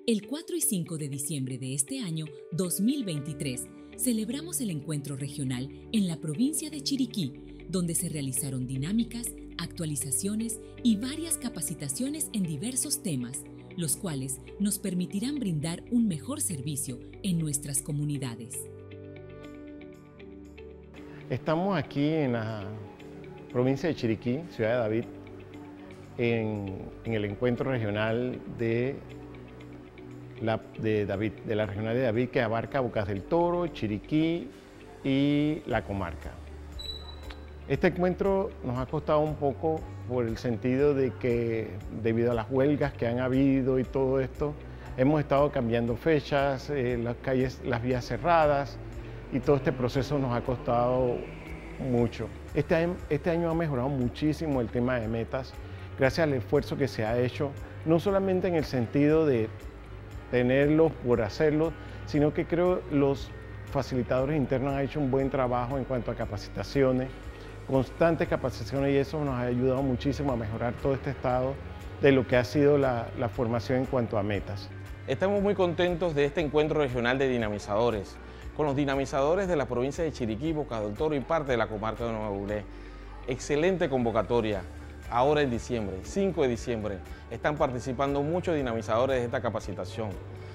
El 4 y 5 de diciembre de este año 2023 celebramos el encuentro regional en la provincia de Chiriquí, donde se realizaron dinámicas, actualizaciones y varias capacitaciones en diversos temas, los cuales nos permitirán brindar un mejor servicio en nuestras comunidades. Estamos aquí en la provincia de Chiriquí, ciudad de David, en el encuentro regional de la regional de David, que abarca Bocas del Toro, Chiriquí y la comarca. Este encuentro nos ha costado un poco por el sentido de que debido a las huelgas que han habido y todo esto, hemos estado cambiando fechas, las calles, las vías cerradas, y todo este proceso nos ha costado mucho. Este año ha mejorado muchísimo el tema de metas, gracias al esfuerzo que se ha hecho, no solamente en el sentido de tenerlos por hacerlo, sino que creo los facilitadores internos han hecho un buen trabajo en cuanto a capacitaciones, constantes capacitaciones, y eso nos ha ayudado muchísimo a mejorar todo este estado de lo que ha sido la formación en cuanto a metas. Estamos muy contentos de este encuentro regional de dinamizadores, con los dinamizadores de la provincia de Chiriquí, Bocas del Toro y parte de la comarca de Nuevo Aguilé. Excelente convocatoria. Ahora en diciembre, 5 de diciembre, están participando muchos dinamizadores de esta capacitación.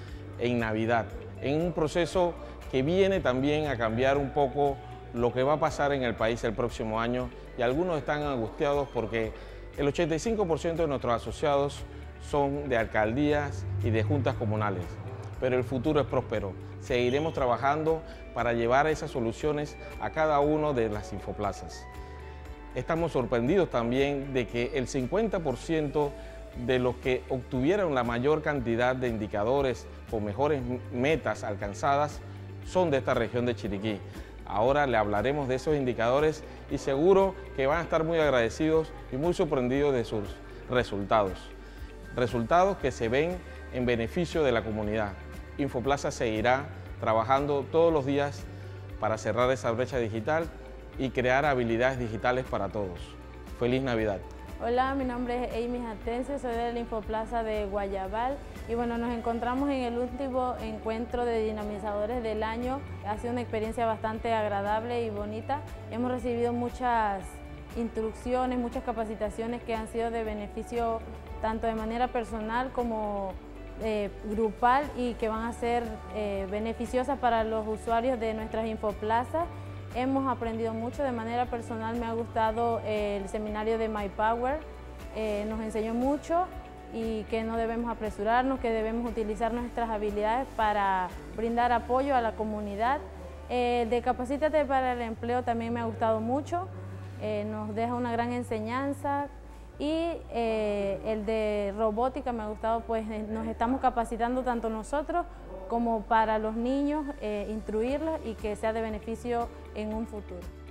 En Navidad, en un proceso que viene también a cambiar un poco lo que va a pasar en el país el próximo año, y algunos están angustiados porque el 85% de nuestros asociados son de alcaldías y de juntas comunales, pero el futuro es próspero. Seguiremos trabajando para llevar esas soluciones a cada uno de las infoplazas. Estamos sorprendidos también de que el 50% de los que obtuvieron la mayor cantidad de indicadores con mejores metas alcanzadas son de esta región de Chiriquí. Ahora le hablaremos de esos indicadores y seguro que van a estar muy agradecidos y muy sorprendidos de sus resultados. Resultados que se ven en beneficio de la comunidad. Infoplaza seguirá trabajando todos los días para cerrar esa brecha digital y crear habilidades digitales para todos. ¡Feliz Navidad! Hola, mi nombre es Amy Jatense, soy de la Infoplaza de Guayabal y bueno, nos encontramos en el último encuentro de dinamizadores del año. Ha sido una experiencia bastante agradable y bonita. Hemos recibido muchas instrucciones, muchas capacitaciones que han sido de beneficio tanto de manera personal como grupal y que van a ser beneficiosas para los usuarios de nuestras infoplazas. Hemos aprendido mucho, de manera personal me ha gustado el seminario de My Power, nos enseñó mucho y que no debemos apresurarnos, que debemos utilizar nuestras habilidades para brindar apoyo a la comunidad. De Capacítate para el Empleo también me ha gustado mucho, nos deja una gran enseñanza. Y el de robótica me ha gustado, pues nos estamos capacitando tanto nosotros como para los niños, instruirlos y que sea de beneficio en un futuro.